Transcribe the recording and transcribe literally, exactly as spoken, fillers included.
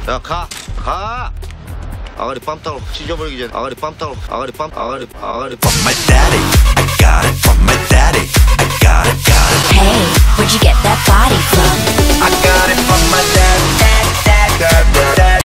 야, 가! 가! 아가리 빰땅을 확 찢어버리기 전에 아가리 빰땅을 아가리 빰 아가리 아가리 빰 My daddy